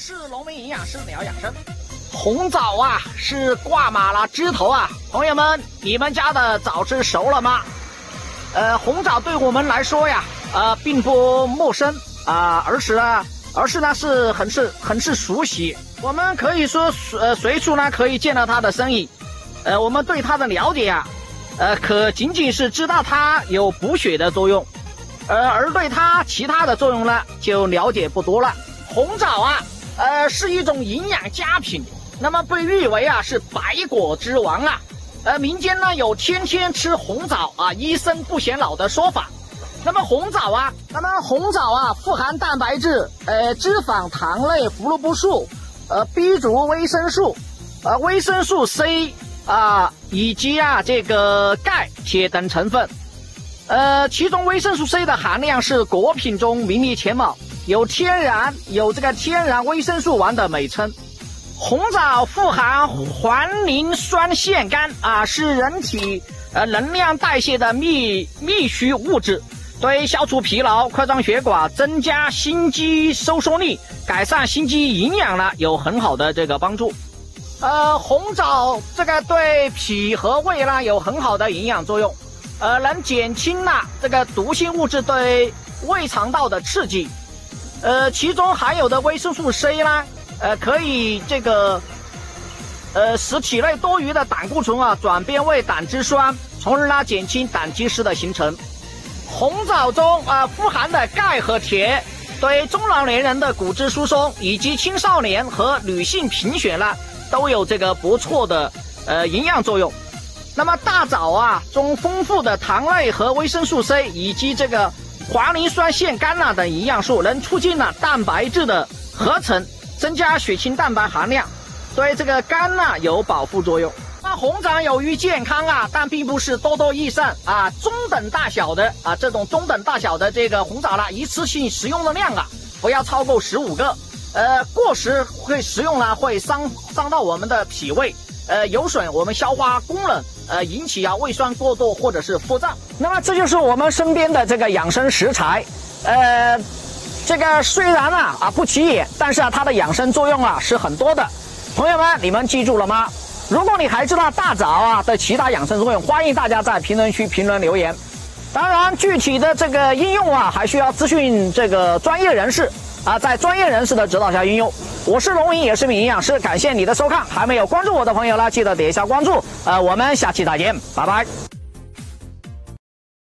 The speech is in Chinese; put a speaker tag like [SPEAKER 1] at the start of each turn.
[SPEAKER 1] 是农民营养师聊养生。红枣啊，是挂满了枝头啊，朋友们，你们家的枣枝熟了吗？红枣对我们来说呀，并不陌生啊，而是呢是很是熟悉。我们可以说随处呢可以见到它的身影。我们对它的了解呀，可仅仅是知道它有补血的作用，而对它其他的作用呢，就了解不多了。红枣啊，是一种营养佳品，那么被誉为啊是百果之王啊。民间呢有天天吃红枣啊，医生不显老的说法。那么红枣啊富含蛋白质、脂肪、糖类、胡萝卜素、B 族维生素、维生素 C 以及这个钙、铁等成分。其中维生素 C 的含量是果品中名列前茅，有天然维生素王的美称。红枣富含环磷酸腺苷是人体能量代谢的必需物质，对消除疲劳、扩张血管、增加心肌收缩力、改善心肌营养呢有很好的这个帮助。红枣这个对脾和胃呢有很好的营养作用，能减轻这个毒性物质对胃肠道的刺激。其中含有的维生素 C 呢，可以使体内多余的胆固醇转变为胆汁酸，从而呢减轻胆结石的形成。红枣中富含的钙和铁，对中老年人的骨质疏松以及青少年和女性贫血呢，都有这个不错的营养作用。那么大枣中丰富的糖类和维生素 C 以及这个环磷酸腺苷等营养素，能促进蛋白质的合成，增加血清蛋白含量，对这个肝有保护作用。那红枣有益健康但并不是多多益善中等大小的这种中等大小的这个红枣一次性食用的量不要超过15个，过时会食用会伤到我们的脾胃，有损我们消化功能，引起胃酸过多或者是腹胀。那么这就是我们身边的这个养生食材，这个虽然不起眼，但是它的养生作用是很多的。朋友们，你们记住了吗？如果你还知道大枣的其他养生作用，欢迎大家在评论区评论留言。当然，具体的这个应用还需要咨询这个专业人士在专业人士的指导下应用。我是龙吟，也是名营养师，感谢你的收看。还没有关注我的朋友呢，记得点一下关注。我们下期再见，拜拜。